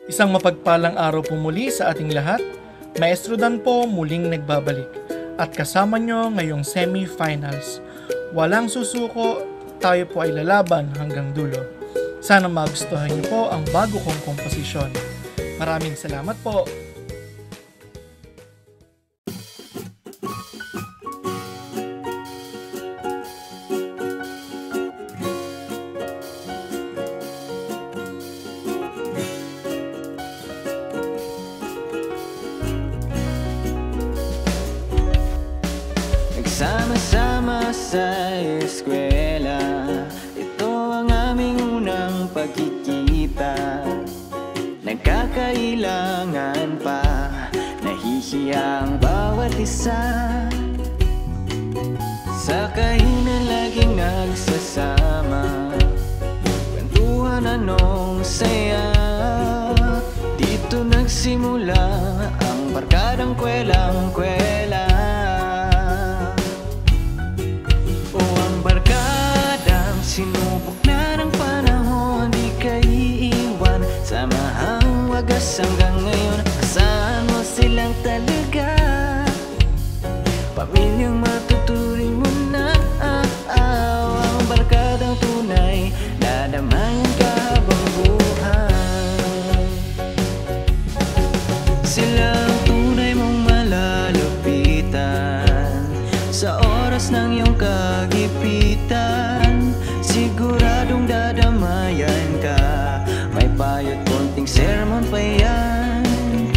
Isang mapagpalang araw po muli sa ating lahat. Maestro Dan po muling nagbabalik at kasama nyo ngayong semi-finals. Walang susuko, tayo po ay lalaban hanggang dulo. Sana magustuhan nyo po ang bago kong komposisyon. Maraming salamat po. Nagsama-sama sa eskwela, ito ang aming unang pagkikita. Nagkakailangan pa, nahihiya ang bawat isa. Sa kainan laging nagsasama, kwentuhan anong saya. Dito nagsimula ang barkadang kwelang-kwela. Sinubok na ng panahon, di ka iiwan. Samahang wagas hanggang ngayon, asahan mo silang talaga. Pamilyang matuturing mo na ang barkadang tunay, dadamayan ka habang buhay. Sila ang tunay mong malalapitan sa oras ng iyong kagipitan. Siguradong dadamayan ka, may payo't konting sermon pa yan.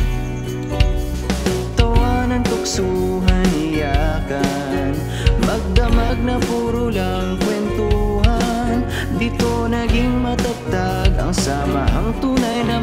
Tawanan, tuksuhan, iyakan, magdamag na puro lang kwentuhan. Dito naging matatag ang samahang tunay na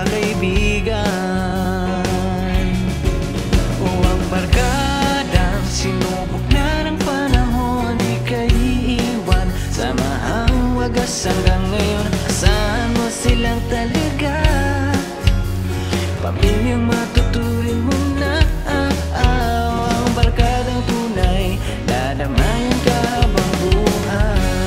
magkakaibigan. O ang barkadang sinubok na ng panahon, di ka iiwan. Samahang wagas hanggang ngayon, asahan mo silang talaga. Pamilyang matuturing mo na ang barkadang tunay, dadamayan ka habang buhay.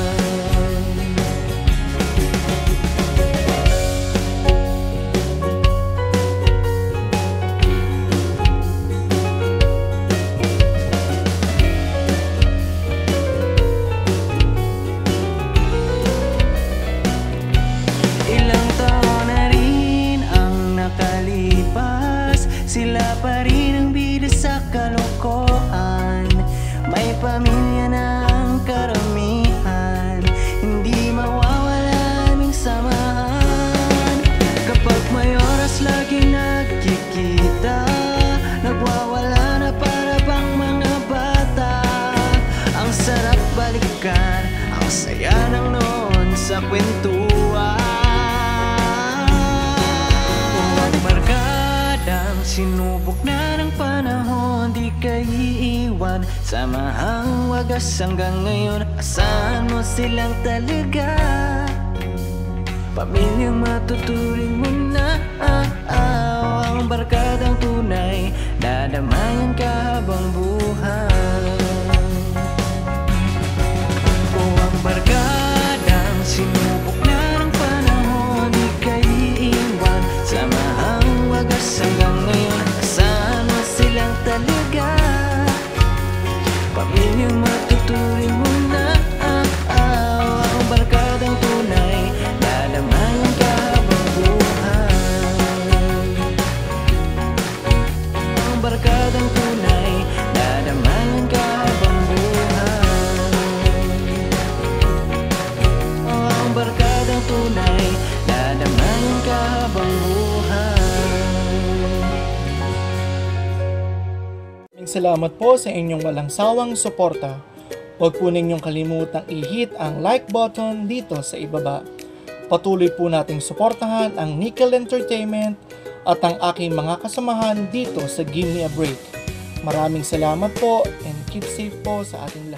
Sila pa rin ang bida sa kalokohan. May pamilya na ang karamihan, hindi mawawala aming samahan. Kapag may oras lagi nagkikita, nagwawala na para bang mga bata. Ang sarap balikan, ang saya ng noon sa kwentuhan. Sinubok na ng panahon, di ka iiwan. Samahang wagas hanggang ngayon, asahan mo silang talaga. Pamilyang matuturing mo na ang barkadang tunay, dadamayan ka habang buhay. O ang barkadang sinubok na ng panahon, di ka iiwan. Samahang wagas hanggang ngayon, asahan mo silang talaga. Pamilyang matuturing mo na ang barkadang tunay, dadamayan ka habang buhay. Ang barkadang tunay, dadamayan ka habang buhay. Ang barkadang tunay, dadamayan ka habang buhay. Salamat po sa inyong walang sawang suporta. Huwag po ninyong kalimutang i-hit ang like button dito sa ibaba. Patuloy po nating suportahan ang Nickel Entertainment at ang aking mga kasamahan dito sa Give Me a Break. Maraming salamat po and keep safe po sa ating